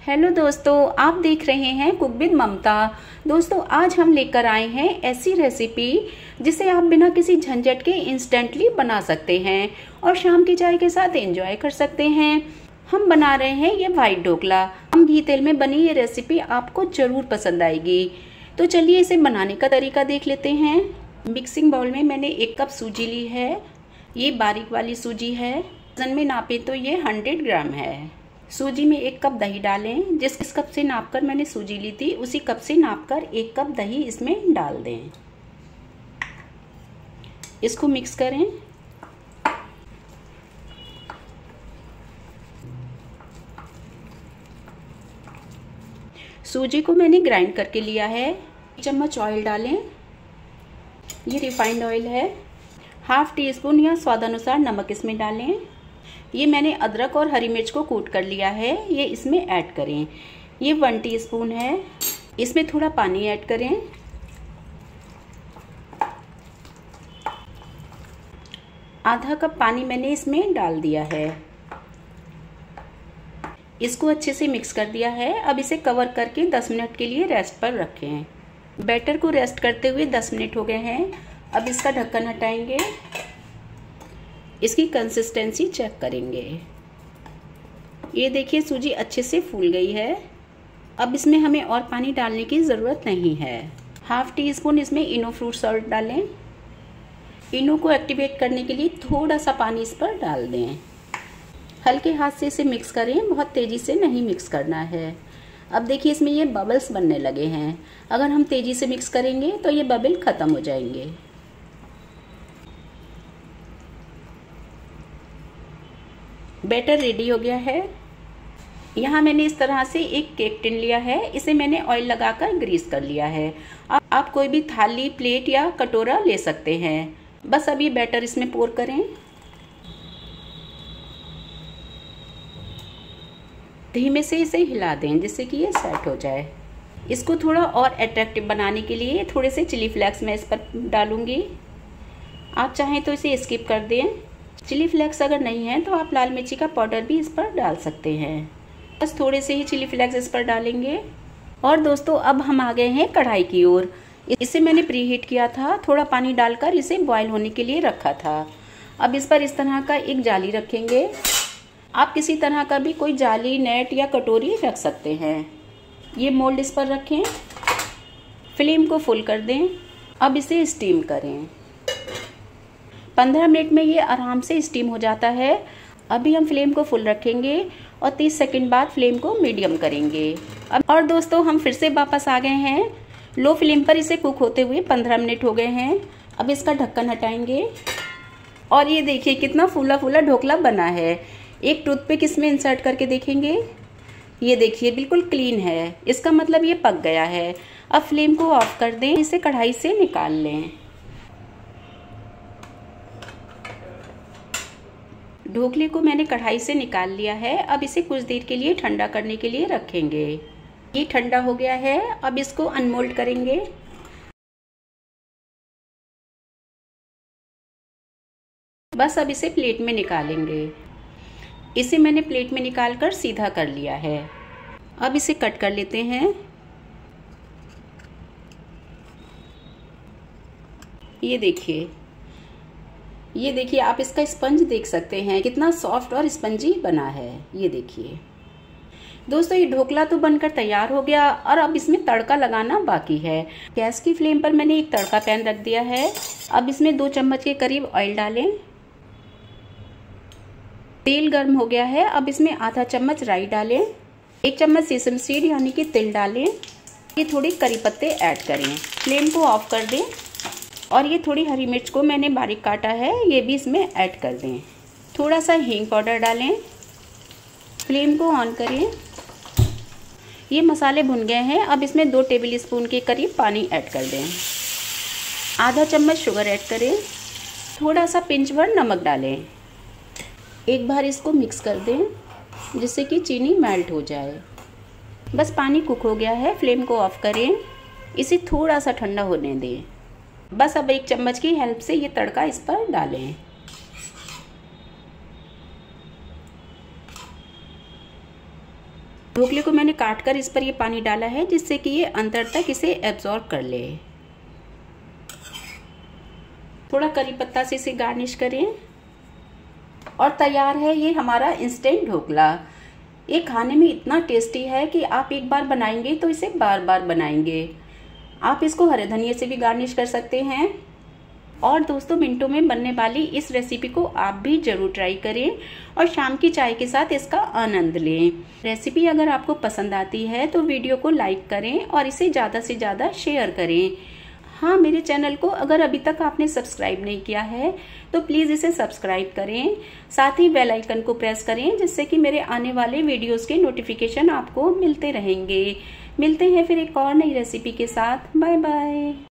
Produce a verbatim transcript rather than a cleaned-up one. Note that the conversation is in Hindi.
हेलो दोस्तों, आप देख रहे हैं कुक विद ममता। दोस्तों, आज हम लेकर आए हैं ऐसी रेसिपी जिसे आप बिना किसी झंझट के इंस्टेंटली बना सकते हैं और शाम की चाय के साथ एंजॉय कर सकते हैं। हम बना रहे हैं ये वाइट ढोकला। हम घी तेल में बनी ये रेसिपी आपको जरूर पसंद आएगी। तो चलिए इसे बनाने का तरीका देख लेते हैं। मिक्सिंग बाउल में मैंने एक कप सूजी ली है। ये बारीक वाली सूजी है। वजन में नापे तो ये हंड्रेड ग्राम है। सूजी में एक कप दही डालें। जिस कप से नापकर मैंने सूजी ली थी उसी कप से नापकर एक कप दही इसमें डाल दें। इसको मिक्स करें। सूजी को मैंने ग्राइंड करके लिया है। एक चम्मच ऑयल डालें। ये रिफाइंड ऑयल है। हाफ टी स्पून या स्वादानुसार नमक इसमें डालें। ये मैंने अदरक और हरी मिर्च को कूट कर लिया है, ये इसमें ऐड करें। ये वन टीस्पून है। इसमें थोड़ा पानी ऐड करें। आधा कप पानी मैंने इसमें डाल दिया है। इसको अच्छे से मिक्स कर दिया है। अब इसे कवर करके दस मिनट के लिए रेस्ट पर रखें। बैटर को रेस्ट करते हुए दस मिनट हो गए हैं। अब इसका ढक्कन हटाएंगे। इसकी कंसिस्टेंसी चेक करेंगे। ये देखिए सूजी अच्छे से फूल गई है। अब इसमें हमें और पानी डालने की ज़रूरत नहीं है। हाफ टी स्पून इसमें इनो फ्रूट सॉल्ट डालें। इनो को एक्टिवेट करने के लिए थोड़ा सा पानी इस पर डाल दें। हल्के हाथ से इसे मिक्स करें, बहुत तेज़ी से नहीं मिक्स करना है। अब देखिए इसमें ये बबल्स बनने लगे हैं। अगर हम तेज़ी से मिक्स करेंगे तो ये बबल ख़त्म हो जाएंगे। बैटर रेडी हो गया है। यहाँ मैंने इस तरह से एक केक टिन लिया है। इसे मैंने ऑयल लगाकर ग्रीस कर लिया है। आप, आप कोई भी थाली, प्लेट या कटोरा ले सकते हैं। बस अब ये बैटर इसमें पोर करें। धीमे से इसे हिला दें जिससे कि ये सेट हो जाए। इसको थोड़ा और अट्रैक्टिव बनाने के लिए थोड़े से चिली फ्लेक्स मैं इस पर डालूंगी। आप चाहें तो इसे स्किप कर दें। चिली फ्लेक्स अगर नहीं है तो आप लाल मिर्ची का पाउडर भी इस पर डाल सकते हैं। बस थोड़े से ही चिली फ्लेक्स इस पर डालेंगे। और दोस्तों, अब हम आ गए हैं कढ़ाई की ओर। इसे मैंने प्री हीट किया था। थोड़ा पानी डालकर इसे बॉईल होने के लिए रखा था। अब इस पर इस तरह का एक जाली रखेंगे। आप किसी तरह का भी कोई जाली, नेट या कटोरी रख सकते हैं। ये मोल्ड इस पर रखें। फ्लेम को फुल कर दें। अब इसे स्टीम करें। पंद्रह मिनट में ये आराम से स्टीम हो जाता है। अभी हम फ्लेम को फुल रखेंगे और तीस सेकंड बाद फ्लेम को मीडियम करेंगे। अब और दोस्तों, हम फिर से वापस आ गए हैं। लो फ्लेम पर इसे कुक होते हुए पंद्रह मिनट हो गए हैं। अब इसका ढक्कन हटाएंगे और ये देखिए कितना फूला फूला ढोकला बना है। एक टूथपिक इसमें इंसर्ट करके देखेंगे। ये देखिए बिल्कुल क्लीन है। इसका मतलब ये पक गया है। अब फ्लेम को ऑफ कर दें। इसे कढ़ाई से निकाल लें। ढोकले को मैंने कढ़ाई से निकाल लिया है। अब इसे कुछ देर के लिए ठंडा करने के लिए रखेंगे। ये ठंडा हो गया है। अब इसको अनमोल्ड करेंगे। बस अब इसे प्लेट में निकालेंगे। इसे मैंने प्लेट में निकालकर सीधा कर लिया है। अब इसे कट कर लेते हैं। ये देखिए ये देखिए आप इसका स्पंज देख सकते हैं, कितना सॉफ्ट और स्पंजी बना है। ये देखिए दोस्तों, ये ढोकला तो बनकर तैयार हो गया और अब इसमें तड़का लगाना बाकी है। गैस की फ्लेम पर मैंने एक तड़का पैन रख दिया है। अब इसमें दो चम्मच के करीब ऑयल डालें। तेल गर्म हो गया है। अब इसमें आधा चम्मच राई डालें। एक चम्मच सेसम सीड यानी कि तिल डालें। ये थोड़ी करी पत्ते ऐड करें। फ्लेम को ऑफ कर दें और ये थोड़ी हरी मिर्च को मैंने बारीक काटा है, ये भी इसमें ऐड कर दें। थोड़ा सा हींग पाउडर डालें। फ्लेम को ऑन करें। ये मसाले भुन गए हैं। अब इसमें दो टेबल स्पून के करीब पानी ऐड कर दें। आधा चम्मच शुगर ऐड करें। थोड़ा सा पिंच भर नमक डालें। एक बार इसको मिक्स कर दें जिससे कि चीनी मेल्ट हो जाए। बस पानी कुक हो गया है। फ्लेम को ऑफ करें। इसे थोड़ा सा ठंडा होने दें। बस अब एक चम्मच की हेल्प से ये तड़का इस पर डालें। ढोकले को मैंने काट कर इस पर ये पानी डाला है जिससे कि ये अंदर तक इसे एब्जॉर्ब कर ले। थोड़ा करी पत्ता से इसे गार्निश करें और तैयार है ये हमारा इंस्टेंट ढोकला। ये खाने में इतना टेस्टी है कि आप एक बार बनाएंगे तो इसे बार बार बनाएंगे। आप इसको हरे धनिये से भी गार्निश कर सकते हैं। और दोस्तों, मिनटों में बनने वाली इस रेसिपी को आप भी जरूर ट्राई करें और शाम की चाय के साथ इसका आनंद लें। रेसिपी अगर आपको पसंद आती है तो वीडियो को लाइक करें और इसे ज़्यादा से ज़्यादा शेयर करें। हाँ, मेरे चैनल को अगर अभी तक आपने सब्सक्राइब नहीं किया है तो प्लीज़ इसे सब्सक्राइब करें, साथ ही बेल आइकन को प्रेस करें जिससे कि मेरे आने वाले वीडियोस के नोटिफिकेशन आपको मिलते रहेंगे। मिलते हैं फिर एक और नई रेसिपी के साथ। Bye bye.